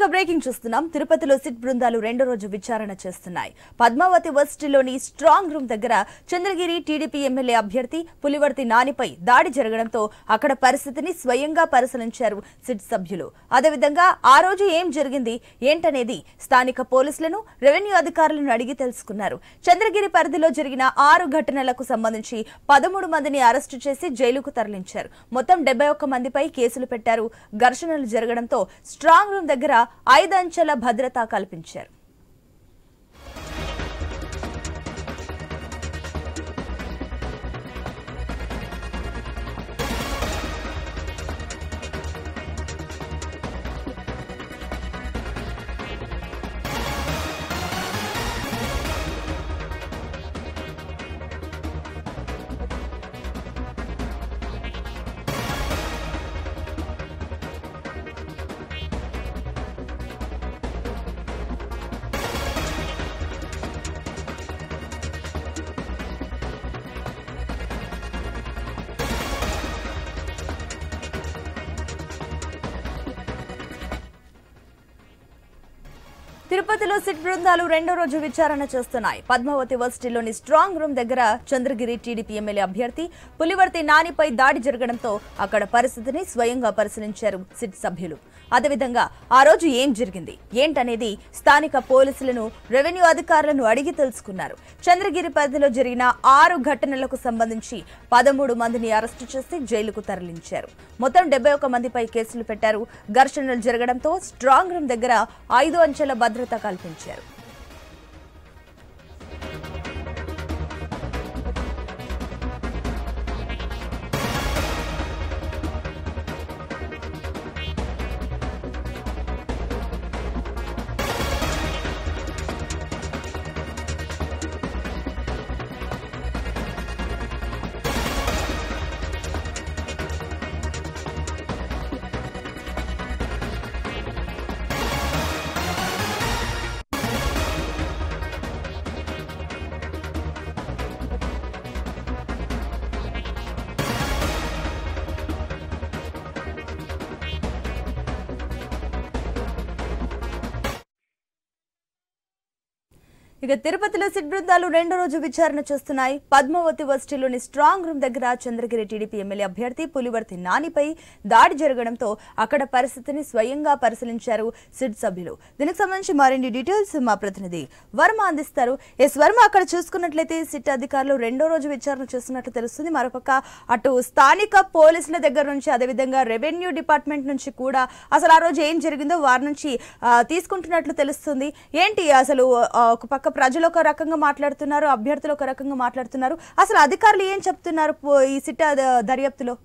Breaking చూస్తున్నాం. తిరుపతిలో SIT బృందాలు రెండో రోజు విచారణ చేస్తున్నాయి. పద్మావతి వర్సిటీలోని స్ట్రాంగ్ రూమ్ దగ్గర చంద్రగిరి టీడీపీ ఎమ్మెల్యే అభ్యర్థి పులివర్తి నానిపై దాడి జరగడంతో అక్కడ పరిస్థితిని స్వయంగా పరిశీలించారు సిట్ సభ్యులు. అదేవిధంగా ఆ రోజు ఏం జరిగింది ఏంటనేది స్థానిక పోలీసులను, రెవెన్యూ అధికారులను అడిగి తెలుసుకున్నారు. చంద్రగిరి పరిధిలో జరిగిన 6 ఘటనలకు సంబంధించి 13 మందిని అరెస్టు చేసి జైలుకు తరలించారు. మొత్తం 71 మందిపై కేసులు పెట్టారు. ఘర్షణలు జరగడంతో స్ట్రాంగ్ రూమ్ దగ్గర 5 అంచెల భద్రత కల్పించారు. తిరుపతిలో సిట్ బృందాలు రెండో రోజు విచారణ చేస్తున్నాయి. పద్మావతి వర్సిటీలోని స్ట్రాంగ్ రూమ్ దగ్గర చంద్రగిరి టీడీపీ ఎమ్మెల్యే అభ్యర్థి పులివర్తి నానిపై దాడి జరగడంతో అక్కడ పరిస్థితిని స్వయంగా పరిశీలించారు సిట్ సభ్యులు. అదేవిధంగా ఆ రోజు ఏం జరిగింది ఏంటనేది స్థానిక పోలీసులను, రెవెన్యూ అధికారులను అడిగి తెలుసుకున్నారు. చంద్రగిరి పరిధిలో జరిగిన 6 ఘటనలకు సంబంధించి 13 మందిని అరెస్టు చేసి జైలుకు తరలించారు. మొత్తం 71 మందిపై కేసులు పెట్టారు. ఘర్షణలు జరగడంతో స్ట్రాంగ్ రూమ్ దగ్గర 5 అంచెల భద్రత కల్పించారు. ఇక తిరుపతిలో సిట్ బృందాలు రెండో రోజు విచారణ చేస్తున్నాయి. పద్మావతి వర్సిటీలోని స్ట్రాంగ్ రూమ్ దగ్గర చంద్రగిరి టీడీపీ ఎమ్మెల్యే అభ్యర్థి పులివర్తి నానిపై దాడి జరగడంతో అక్కడ పరిస్థితిని స్వయంగా పరిశీలించారు సిట్ సభ్యులు. దీనికి సంబంధించి మరిన్ని డీటెయిల్స్ మా ప్రతినిధి వర్మ అందిస్తారు. వర్మ, అక్కడ చూసుకున్నట్లయితే సిట్ అధికారులు రెండో రోజు విచారణ చేస్తున్నట్లు తెలుస్తుంది. మరోపక్క అటు స్థానిక పోలీసుల దగ్గర నుంచి, అదేవిధంగా రెవెన్యూ డిపార్ట్మెంట్ నుంచి కూడా అసలు ఆ రోజు ఏం జరిగిందో వారి నుంచి తీసుకుంటున్నట్లు తెలుస్తుంది. ఏంటి అసలు ఒక పక్క ప్రజలు ఒక రకంగా మాట్లాడుతున్నారు, అభ్యర్థులు ఒక రకంగా మాట్లాడుతున్నారు. అసలు అధికారులు ఏం చెప్తున్నారు ఈ సిట్ దర్యాప్తులో?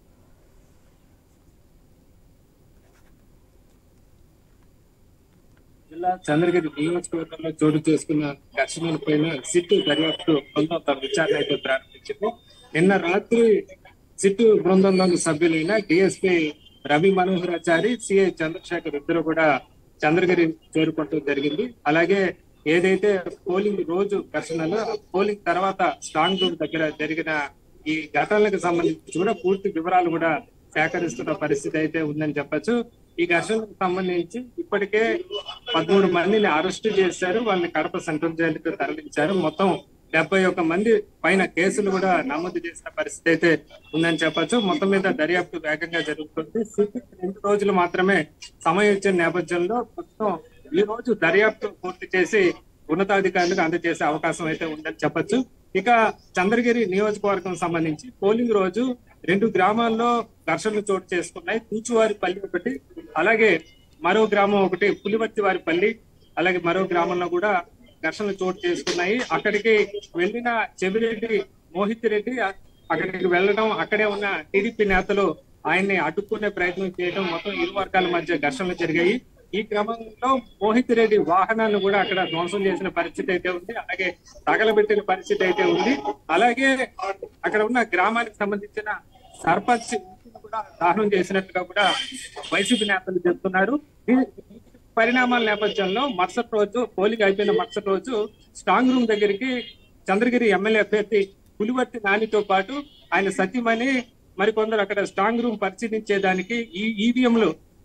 జిల్లా చంద్రగిరి నియోజకవర్గంలో చోటు చేసుకున్న ఘర్షణలపైన సిట్ దర్యాప్తు కొంత విచారణ అయితే ప్రారంభించింది. నిన్న రాత్రి సిట్ బృందంలోని సభ్యులైన డిఎస్పీ రవి మనోహరాచారి, సిఐ చంద్రశేఖర్ ఇద్దరు కూడా చంద్రగిరి చేరుకోవడం జరిగింది. అలాగే ఏదైతే పోలింగ్ రోజు ఘర్షణలో, పోలింగ్ తర్వాత స్ట్రాంగ్ రూమ్ దగ్గర జరిగిన ఈ ఘటనలకు సంబంధించి కూడా పూర్తి వివరాలు కూడా సేకరిస్తున్న పరిస్థితి అయితే ఉందని చెప్పొచ్చు. ఈ ఘర్షణకు సంబంధించి ఇప్పటికే 13 మందిని అరెస్టు చేశారు. వాళ్ళని కడప సెంట్రల్ జైలుకు తరలించారు. మొత్తం 71 మంది పైన కేసులు కూడా నమోదు చేసిన పరిస్థితి అయితే ఉందని చెప్పొచ్చు. మొత్తం మీద దర్యాప్తు వేగంగా జరుగుతుంది. 2 రోజులు మాత్రమే సమయం ఇచ్చిన నేపథ్యంలో మొత్తం ఈ రోజు దర్యాప్తు పూర్తి చేసి ఉన్నతాధికారులకు అందజేసే అవకాశం అయితే ఉందని చెప్పొచ్చు. ఇక చంద్రగిరి నియోజకవర్గం సంబంధించి పోలింగ్ రోజు 2 గ్రామాల్లో ఘర్షణలు చోటు చేసుకున్నాయి. తూచువారిపల్లి ఒకటి, అలాగే మరో గ్రామం ఒకటి పులివర్తి వారిపల్లి, అలాగే మరో గ్రామంలో కూడా ఘర్షణలు చోటు చేసుకున్నాయి. అక్కడికి వెళ్లిన చెవిరెడ్డి మోహిత్ రెడ్డి అక్కడికి వెళ్ళడం, అక్కడే ఉన్న టీడీపీ నేతలు ఆయన్ని అడ్డుకునే ప్రయత్నం చేయడం, మొత్తం ఇరు వర్గాల మధ్య ఘర్షణలు జరిగాయి. ఈ క్రమంలో మోహిత్ రెడ్డి వాహనాలను కూడా అక్కడ ధ్వంసం చేసిన పరిస్థితి అయితే ఉంది. అలాగే తగలబెట్టిన పరిస్థితి అయితే ఉంది. అలాగే అక్కడ ఉన్న గ్రామానికి సంబంధించిన సర్పంచ్ కూడా దాహనం చేసినట్టుగా కూడా వైసీపీ నేతలు చెప్తున్నారు. ఈ పరిణామాల నేపథ్యంలో మరుసటి రోజు, పోలింగ్ అయిపోయిన మరుసటి రోజు స్ట్రాంగ్ రూమ్ దగ్గరికి చంద్రగిరి ఎమ్మెల్యే అభ్యర్థి పులివర్తి నానితో పాటు ఆయన సతీమణి మరికొందరు అక్కడ స్ట్రాంగ్ రూమ్ పరిశీలించేదానికి ఈ ఈవీఎంలు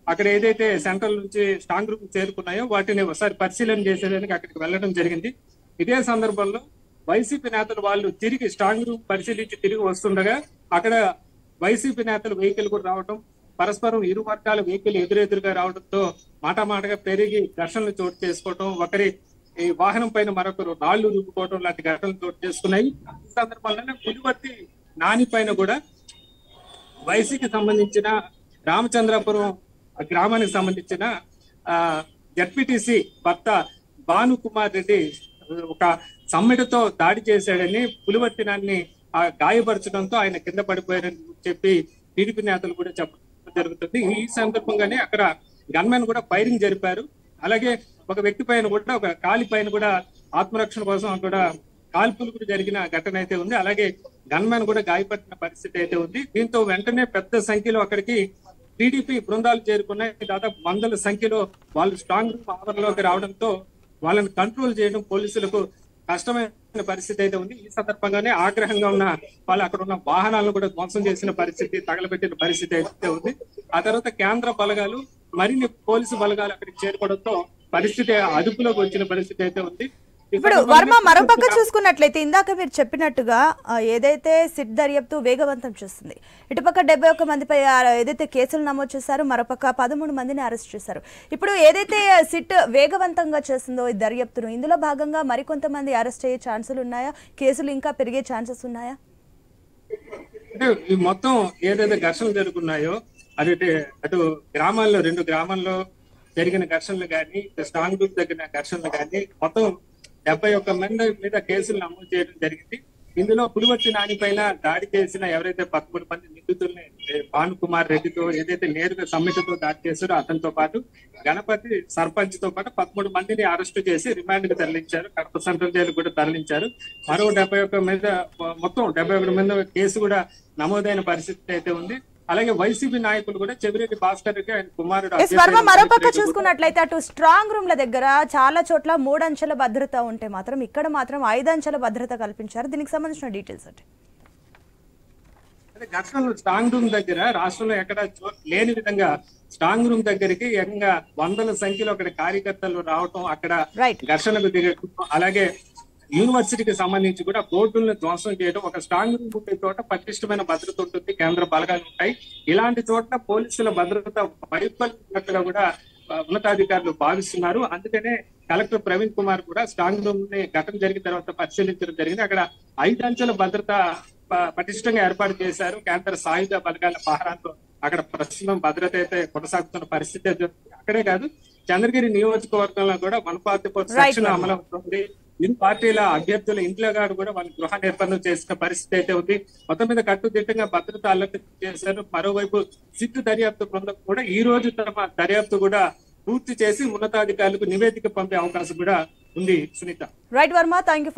అక్కడ ఏదైతే సెంట్రల్ నుంచి స్ట్రాంగ్ రూమ్ చేరుకున్నాయో వాటిని ఒకసారి పరిశీలన చేసేదానికి అక్కడికి వెళ్ళడం జరిగింది. ఇదే సందర్భంలో వైసీపీ నేతలు వాళ్ళు తిరిగి స్ట్రాంగ్ రూమ్ పరిశీలించి తిరిగి వస్తుండగా అక్కడ వైసీపీ నేతలు వెహికల్ కూడా రావడం, పరస్పరం ఇరు వర్గాల వెహికల్ ఎదురెదురుగా రావడంతో మాటగా పెరిగి ఘర్షణలు చోటు చేసుకోవడం, ఒకరి ఈ వాహనం పైన మరొకరు రాళ్లు రుబ్బుకోవడం లాంటి ఘటనలు చోటు చేసుకున్నాయి. ఈ సందర్భంలోనే పులివర్తి నాని పైన కూడా వైసీకి సంబంధించిన రామచంద్రాపురం గ్రామానికి సంబంధించిన జడ్పీటీసీ భర్త భానుకుమార్ రెడ్డి ఒక సమ్మెడతో దాడి చేశాడని పులివర్తి నాన్ని గాయపరచడంతో ఆయన కింద పడిపోయారని చెప్పి టీడీపీ నేతలు కూడా చెప్పడం జరుగుతుంది. ఈ సందర్భంగానే అక్కడ గన్మెన్ కూడా ఫైరింగ్ జరిపారు. అలాగే ఒక వ్యక్తి పైన కూడా, ఒక కాలి పైన కూడా ఆత్మరక్షణ కోసం కూడా కాల్పులు కూడా జరిగిన ఘటన అయితే ఉంది. అలాగే గన్మెన్ కూడా గాయపడిన పరిస్థితి అయితే ఉంది. దీంతో వెంటనే పెద్ద సంఖ్యలో అక్కడికి టీడీపీ బృందాలు చేరుకున్నాయి. దాదాపు వందల సంఖ్యలో వాళ్ళు స్ట్రాంగ్ రూమ్ ఆవరణలోకి రావడంతో వాళ్ళని కంట్రోల్ చేయడం పోలీసులకు కష్టమైన పరిస్థితి అయితే ఉంది. ఈ సందర్భంగానే ఆగ్రహంగా ఉన్న వాళ్ళు అక్కడ ఉన్న వాహనాలను కూడా ధ్వంసం చేసిన పరిస్థితి, తగలబెట్టిన పరిస్థితి అయితే ఉంది. ఆ తర్వాత కేంద్ర బలగాలు, మరిన్ని పోలీసు బలగాలు అక్కడికి చేరుకోవడంతో పరిస్థితి అదుపులోకి వచ్చిన పరిస్థితి అయితే ఉంది. ఇప్పుడు వర్మ మరోపక్క చూసుకున్నట్లయితే ఇందాక మీరు చెప్పినట్టుగా ఏదైతే సిట్ దర్యాప్తు వేగవంతం చేస్తుంది, ఇటుపక్క 71 మందిపై ఏదైతే కేసులు నమోదు చేశారో మరోపక్క 13 మందిని అరెస్ట్ చేశారు. ఇప్పుడు ఏదైతే సిట్ వేగవంతంగా చేస్తుందో ఈ దర్యాప్తును, ఇందులో భాగంగా మరికొంతమంది అరెస్ట్ అయ్యే ఛాన్సులు ఉన్నాయా? కేసులు ఇంకా పెరిగే ఛాన్సెస్ ఉన్నాయా? అంటే ఈ మొత్తం ఏదైతే ఘర్షణలు జరుగుతున్నాయో అటు గ్రామాల్లో, 2 గ్రామాల్లో జరిగిన ఘర్షణలు కానీ, స్ట్రాంగ్ రూమ్ దగ్గర ఘర్షణలు కానీ మొత్తం 71 మంది మీద కేసులు నమోదు చేయడం జరిగింది. ఇందులో పులివర్తి నాని పైన దాడి చేసిన ఎవరైతే 13 మంది నిందితుల్ని భానుకుమార్ రెడ్డితో ఏదైతే నేరుగా సమ్మెటతో దాడి చేశారో అతనితో పాటు గణపతి సర్పంచ్ తో పాటు 13 మందిని అరెస్టు చేసి రిమాండ్ కి తరలించారు. కడప సెంట్రల్ జైలు కూడా తరలించారు. మరో 71 మీద మొత్తం 71 మంది కేసు కూడా నమోదైన పరిస్థితి అయితే ఉంది. అలాగే వైసీపీ నాయకులు కూడా చెవిరెడ్డి భాస్కర్ రెడ్డి ఆయన కుమారుడు మరోపక్క చూసుకున్నట్లయితే అటు స్ట్రాంగ్ రూమ్ల దగ్గర చాలా చోట్ల 3 అంచెల భద్రత ఉంటే మాత్రం ఇక్కడ మాత్రం 5 అంచెల భద్రత కల్పించారు. దీనికి సంబంధించిన డీటెయిల్స్ అంటే ఘర్షణలు స్ట్రాంగ్ రూమ్ దగ్గర రాష్ట్రంలో ఎక్కడ లేని విధంగా స్ట్రాంగ్ రూమ్ దగ్గరికి ఏకంగా వందల సంఖ్యలో అక్కడ కార్యకర్తలు రావటం, అక్కడ ఘర్షణకు దిగటం, అలాగే యూనివర్సిటీకి సంబంధించి కూడా బోర్డులను ధ్వంసం చేయడం. ఒక స్ట్రాంగ్ రూమ్ ఉండే చోట పటిష్టమైన భద్రత ఉంటుంది, కేంద్ర బలగాలు ఉంటాయి. ఇలాంటి చోట్ల పోలీసుల భద్రత వైఫల్యంగా కూడా ఉన్నతాధికారులు భావిస్తున్నారు. అందుకనే కలెక్టర్ ప్రవీణ్ కుమార్ కూడా స్ట్రాంగ్ రూమ్ ని ఘటన జరిగిన తర్వాత పరిశీలించడం జరిగింది. అక్కడ 5 అంచెల భద్రత పటిష్టంగా ఏర్పాటు చేశారు. కేంద్ర సాయుధ బలగాల పహరాతో అక్కడ ప్రస్తుతం భద్రత అయితే కొనసాగుతున్న పరిస్థితి. అక్కడే కాదు, చంద్రగిరి నియోజకవర్గంలో కూడా 144 సెక్షన్ అమలవుతుంది. ఇరు పార్టీల అభ్యర్థుల ఇంట్లో గారు కూడా వాళ్ళ గృహ నిర్బంధం చేసిన పరిస్థితి అయితే ఉంది. మొత్తం మీద కట్టుదిట్టంగా భద్రత అలర్ట్ చేశారు. మరోవైపు సిట్ దర్యాప్తు బృందం కూడా ఈ రోజు తమ దర్యాప్తు కూడా పూర్తి చేసి ఉన్నతాధికారులకు నివేదిక పంపే అవకాశం కూడా ఉంది. సునీత. Right Varma, thank you.